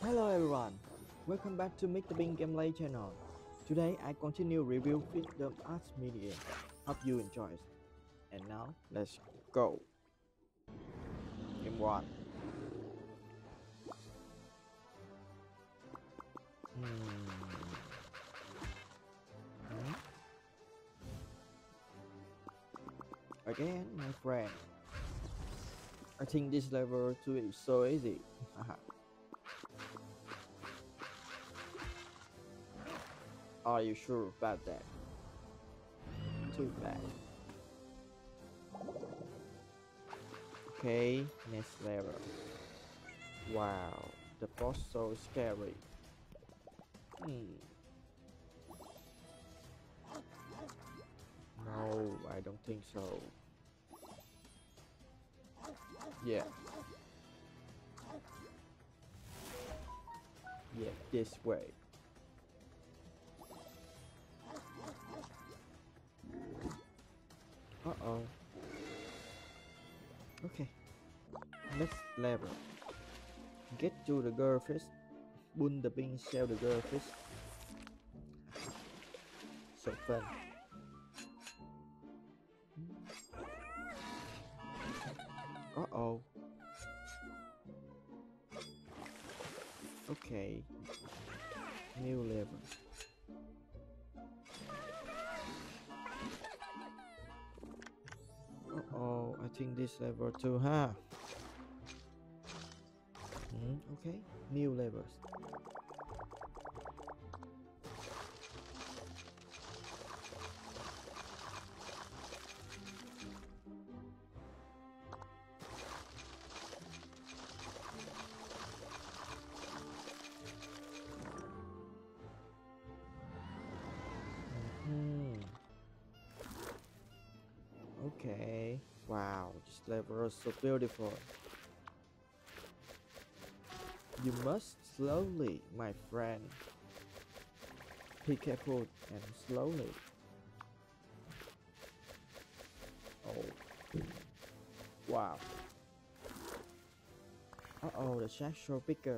Hello everyone, welcome back to Mr. Bean Gameplay channel. Today I continue review Freedom Arts Media. Hope you enjoy it. And now let's go. Game 1. Again, my friend. I think this level 2 is so easy. Are you sure about that? Too bad. Okay, next level. Wow, the boss so scary. No, I don't think so. Yeah. Yeah, this way. Uh-oh. Okay. Next level. Get to the girl first. Pull the pin, sell the girl first. So fun. Uh-oh. Okay. New level. Uh-oh, I think this level too, huh? Okay, new levels. Okay, wow, this level is so beautiful. You must slowly, my friend. Be careful and slowly. Oh, wow. Uh-oh, the shack so bigger.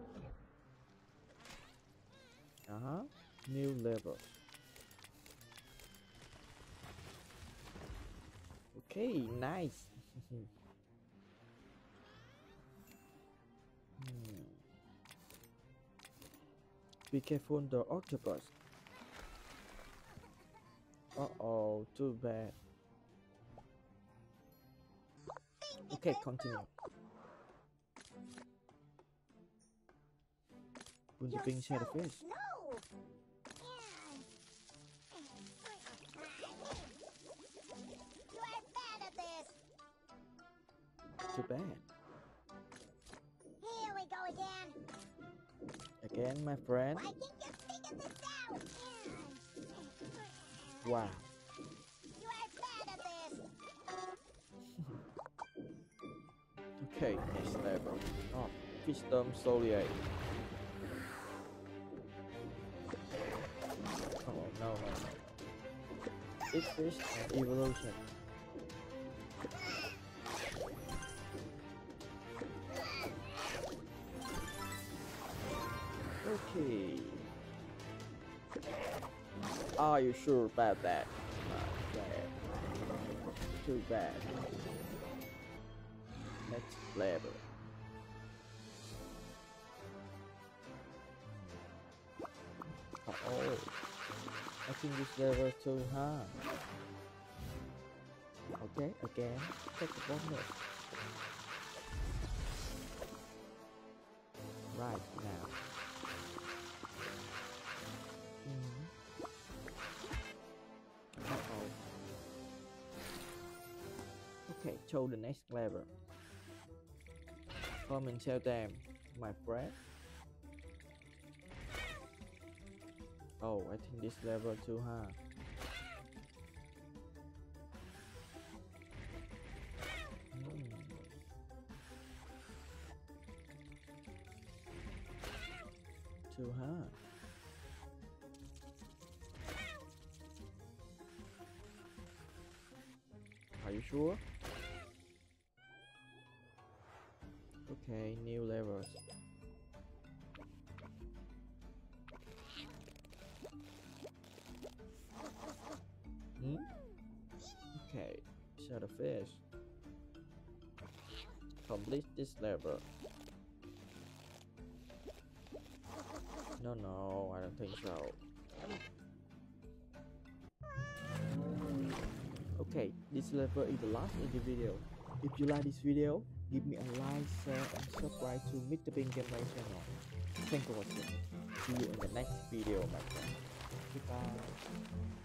New level. Okay, nice. Be careful the octopus. Uh-oh, too bad. Okay, continue. Put the pink shadow fish. Too bad. Here we go again. Again, my friend. I think you figured this out. Wow. You are bad at this. Okay, next level. Oh, Wisdom Solier. Oh, no. It's fish and evolution. Okay. Are you sure about that? Okay. Too bad. Next level. Oh, I think this level is too hard. Okay, again, check the bonus. Right now. Uh-oh. Okay, show the next level. Come and tell them, my friend. Oh, I think this level too hard. Too hard. Are you sure? Okay, new levels. are the fish. Complete this level. No, I don't think so. Okay, this level is the last in the video. If you like this video, give me a like, share and subscribe to Mr. Bean Gameplay channel. Thanks for watching. See you in the next video, my friend. Goodbye.